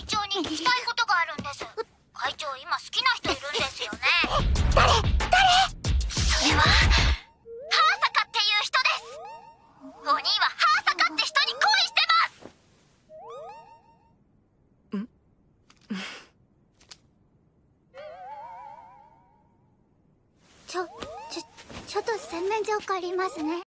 会長に聞きたいことがあるんです。会長、今好きな人いるんですよね。 誰？ それはハーサカっていう人です。お兄はハーサカって人に恋してます。 ちょっと洗面所借りますね。